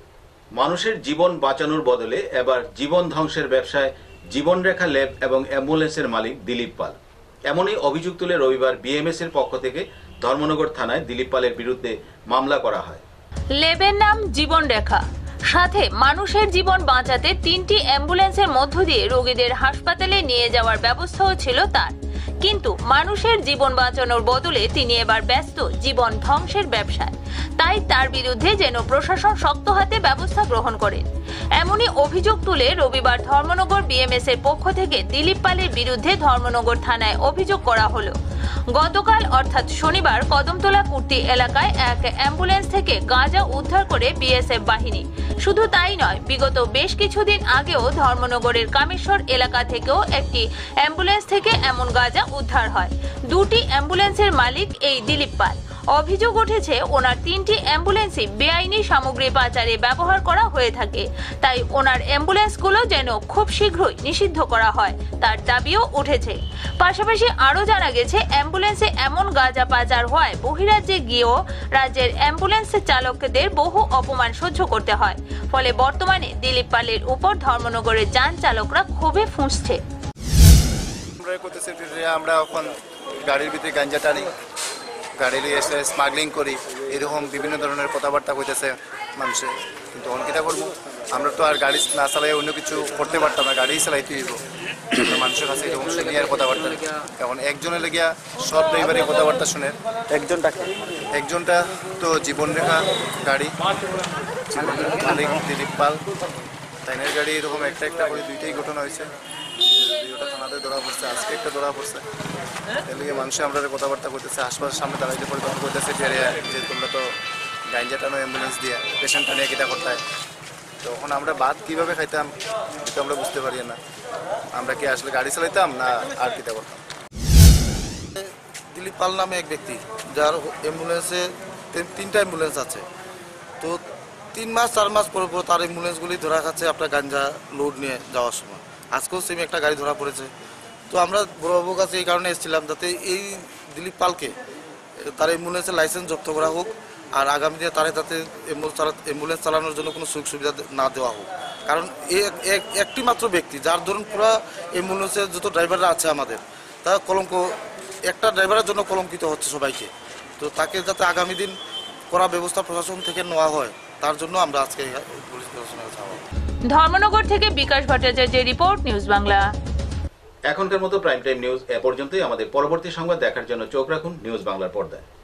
মানুষের জীবন বাঁচানোর বদলে এবার জীবন ধ্বংসের ব্যবসায় জীবনরেখা ল্যাব এবং অ্যাম্বুলেন্সের মালিক দিলীপ পাল। এমনই অভিযোগ তুলে রবিবার বিএমএস এর পক্ষ থেকে ধর্মনগর থানায় দিলীপ পালের বিরুদ্ধে মামলা করা হয়। ল্যাবের নাম জীবনরেখা, সাথে মানুষের জীবন বাঁচাতে তিনটি অ্যাম্বুলেন্সের মধ্য দিয়ে রোগীদের হাসপাতালে নিয়ে যাওয়ার ব্যবস্থাও ছিল তার। কিন্তু মানুষের জীবন বাঁচানোর বদলে তিনি এবার ব্যস্ত জীবন ধ্বংসের ব্যবসায়। তাই তার বিরুদ্ধে যেন প্রশাসন শক্ত হাতে ব্যবস্থা গ্রহণ করেন, এমনই অভিযোগ তুলে রবিবার ধর্মনগর বিএমএস এর পক্ষ থেকে দিলীপ পালের বিরুদ্ধে ধর্মনগর থানায় অভিযোগ করা হলো। গতকাল অর্থাৎ শনিবার কদমতলা কুর্তি এলাকায় এক অ্যাম্বুলেন্স থেকে গাঁজা উদ্ধার করে বিএসএফ বাহিনী। শুধু তাই নয়, বিগত বেশ কিছুদিন আগেও ধর্মনগরের কামেশ্বর এলাকা থেকেও একটি অ্যাম্বুলেন্স থেকে এমন গাঁজা উদ্ধার হয়। দুটি অ্যাম্বুলেন্সের মালিক এই দিলীপ পাল। অভিযোগ উঠেছে ওনার তিনটি অ্যাম্বুলেন্সই বেআইনি সামগ্রী পাচারে ব্যবহার করা হয়ে থাকে, তাই ওনার অ্যাম্বুলেন্সগুলো যেন খুব শীঘ্রই নিষিদ্ধ করা হয় তার দাবিও উঠেছে। পাশাপাশি আরও জানা গেছে অ্যাম্বুলেন্সে এমন গাঁজা পাচার হওয়ায় বহিরাজ্যে গিয়েও রাজ্যের অ্যাম্বুলেন্স চালকদের বহু অপমান সহ্য করতে হয়। ফলে বর্তমানে দিলীপ পালের উপর ধর্মনগরের যান চালকরা ক্ষোভে ফুঁসছে। আমরা এখন গাড়ির ভিতরে গাঞ্জা টানি, গাড়ি নিয়ে এসে স্মাগলিং করি, এরকম বিভিন্ন ধরনের কথাবার্তা কইতেছে মানুষে। কিন্তু অঙ্কিতা করবো আমরা তো আর গাড়ি না চালাই অন্য কিছু করতে পারতাম না, গাড়ি চালাইতে হইব মানুষের কাছে এরকম শুনি আর কথাবার্তা। এখন একজনের লেগিয়া সব ড্রাইভারের কথাবার্তা শুনে, একজনটা একজনটা তো জীবনরেখা গাড়ি মালিক দিলীপ পাল, তাইনের গাড়ি এরকম একটা একটা করে দুইটাই ঘটনা হয়েছে, দুইটা থানাতে ধরা পড়ছে, আজকে একটা ধরা পড়ছে। এদিকে মানুষে আমরা কথাবার্তা করতেছে, হাসপাতালের সামনে দাঁড়াইতে পরিবর্তন করতেছে যে তোমরা তো গাঞ্জা টানো অ্যাম্বুলেন্স দিয়ে পেশেন্ট টানিয়ে কিটা করতে হয়। তখন আমরা ভাত কীভাবে খাইতাম এটা আমরা বুঝতে পারি না, আমরা কি আসলে গাড়ি চালাইতাম না আর কিটা করতাম। দিলীপ পাল নামে এক ব্যক্তি, যার অ্যাম্বুলেন্সে তিনটা অ্যাম্বুলেন্স আছে, তো তিন মাস চার মাস পর পর তার অ্যাম্বুলেন্সগুলি ধরা খাচ্ছে আপনার গাঞ্জা লোড নিয়ে যাওয়ার সময়। আজকেও সেম একটা গাড়ি ধরা পড়েছে। তো আমরা বড়বাবুর কাছে এই কারণে এসেছিলাম যাতে এই দিলীপ পালকে তার অ্যাম্বুলেন্সের লাইসেন্স জব্দ করা হোক, আর আগামী দিনে তারা যাতে অ্যাম্বুলেন্স চালানোর জন্য কোনো সুযোগ সুবিধা না দেওয়া হোক। কারণ একটি মাত্র ব্যক্তি যার ধরুন পুরো অ্যাম্বুলেন্সের যত ড্রাইভাররা আছে আমাদের, তারা কলঙ্ক, একটা ড্রাইভারের জন্য কলঙ্কিত হচ্ছে সবাইকে। তো তাকে যাতে আগামী দিন করা ব্যবস্থা প্রশাসন থেকে নেওয়া হয়, তার জন্য আমরা আজকে পুলিশ প্রশাসনের কাছে যাওয়া। ধর্মনগর থেকে বিকাশ ভট্টাচার্যের রিপোর্ট, নিউজ বাংলা। এখনকার মতো প্রাইম টাইম নিউজ এ পর্যন্তই। আমাদের পরবর্তী সংবাদ দেখার জন্য চোখ রাখুন নিউজ বাংলার পর্দায়।